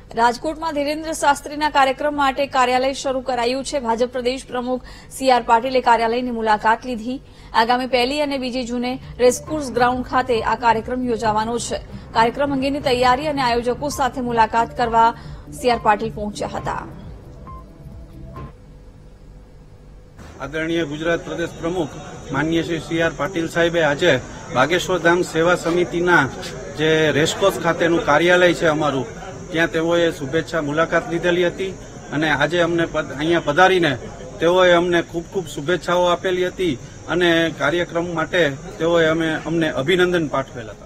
રાજકોટમાં ધીરેન્દ્ર શાસ્ત્રીના કાર્યક્રમ માટે કાર્યાલય શરૂ કરાયું છે। ભાજપ પ્રદેશ પ્રમુખ CR પાટીલે કાર્યાલયની મુલાકાત લીધી। આગામી 1 અને 2 જૂને રેસકોર્સ ગ્રાઉન્ડ ખાતે આ કાર્યક્રમ યોજાવાનો છે। કાર્યક્રમ અંગેની તૈયારી અને આયોજકો સાથે મુલાકાત કરવા CR પાટીલ પહોંચ્યા હતા। आदरणीय गुजरात प्रदेश प्रमुख माननीय श्री CR पाटील साहेबे आज बागेश्वर धाम सेवा समितिना जे रेसकोर्स खातेनु कार्यालय छे अमारुं त्यां तेओए शुभेच्छा मुलाकात लीधेली हती अने आजे अमने अहींया पधारीने तेओए अमने खूब खूब शुभेच्छाओ आपेली हती अने कार्यक्रम माटे तेओए अमने अभिनंदन पाठवेला हता।